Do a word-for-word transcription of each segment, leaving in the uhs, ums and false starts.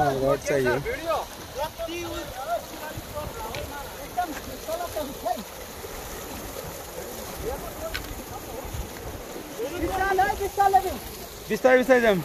Rod चाहियो बिस्तारै बिस्तारै जाम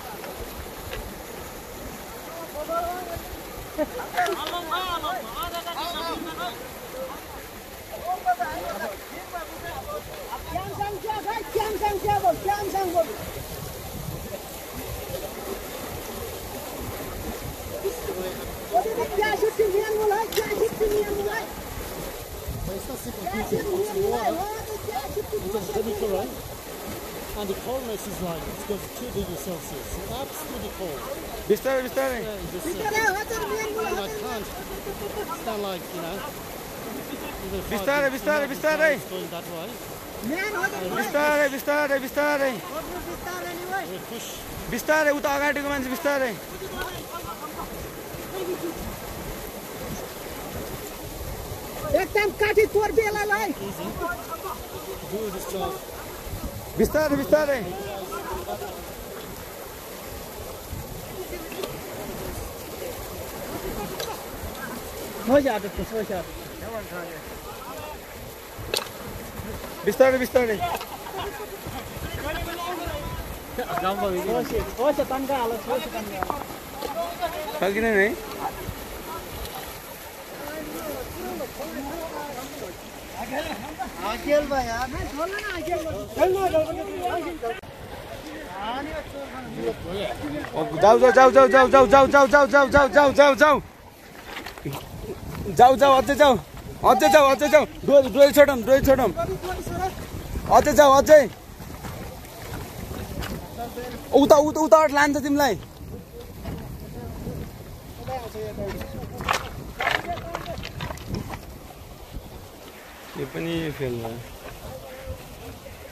And the coldness is like, it's got two degrees Celsius. It's absolutely cold. बिस्तारै बिस्तारै Yeah, you just, uh, I can't stand like, you know, even if I बिस्तारै could बिस्तारै imagine बिस्तारै cars going that way. बिस्तारै बिस्तारै बिस्तारै We push. बिस्तारै उता अगाडिको मान्छे बिस्तारै एकदम काटी तोड बेलालाई Easy. Do this job. बिस्तारै बिस्तारै मजा आउँछ सोचा बिस्तारै बिस्तारै सोचा तन्का हाल सोचा तन्का सकिँदैन है आकेल भाइ यार छोड्न न आकेल जाऊ जाऊ जाऊ जाऊ जाऊ जाऊ जाऊ जाऊ जाऊ जाऊ जाऊ जाऊ जाऊ जाऊ जाऊ जाऊ अझै जाऊ अझै जाऊ अझै जाऊ डोरी डोरी छोडौँ डोरी छोडौँ अझै जाऊ अझै उता उता उताबाट लान्छ तिमीलाई यो पनि फेल भयो